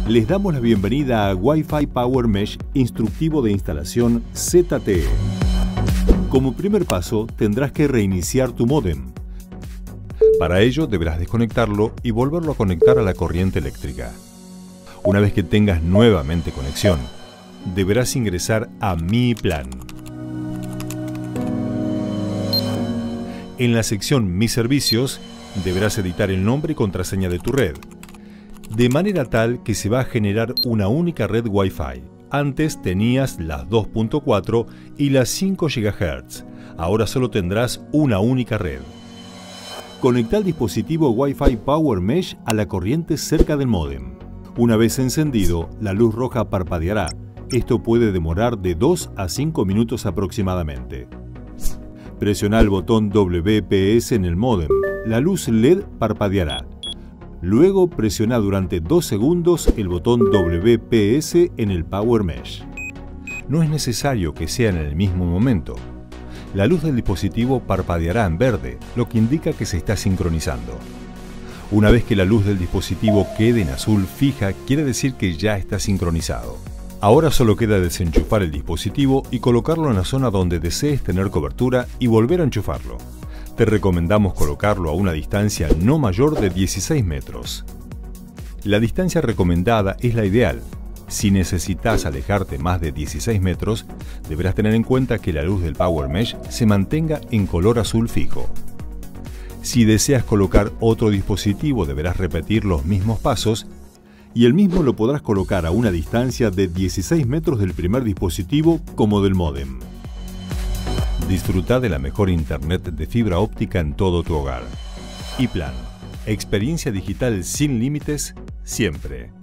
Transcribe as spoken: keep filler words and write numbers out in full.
Les damos la bienvenida a Wi-Fi Power Mesh instructivo de instalación Z T E. Como primer paso, tendrás que reiniciar tu módem. Para ello, deberás desconectarlo y volverlo a conectar a la corriente eléctrica. Una vez que tengas nuevamente conexión, deberás ingresar a Mi Plan. En la sección Mis servicios, deberás editar el nombre y contraseña de tu red, de manera tal que se va a generar una única red Wi-Fi. Antes tenías las dos punto cuatro y las cinco gigahertz, ahora solo tendrás una única red. Conecta el dispositivo Wi-Fi Power Mesh a la corriente cerca del módem. Una vez encendido, la luz roja parpadeará. Esto puede demorar de dos a cinco minutos aproximadamente. Presiona el botón W P S en el módem. La luz L E D parpadeará. Luego presiona durante dos segundos el botón W P S en el Power Mesh. No es necesario que sea en el mismo momento. La luz del dispositivo parpadeará en verde, lo que indica que se está sincronizando. Una vez que la luz del dispositivo quede en azul fija, quiere decir que ya está sincronizado. Ahora solo queda desenchufar el dispositivo y colocarlo en la zona donde desees tener cobertura y volver a enchufarlo. Te recomendamos colocarlo a una distancia no mayor de dieciséis metros. La distancia recomendada es la ideal. Si necesitas alejarte más de dieciséis metros, deberás tener en cuenta que la luz del Power Mesh se mantenga en color azul fijo. Si deseas colocar otro dispositivo, deberás repetir los mismos pasos y el mismo lo podrás colocar a una distancia de dieciséis metros del primer dispositivo como del módem. Disfruta de la mejor internet de fibra óptica en todo tu hogar. Y Plan, experiencia digital sin límites, siempre.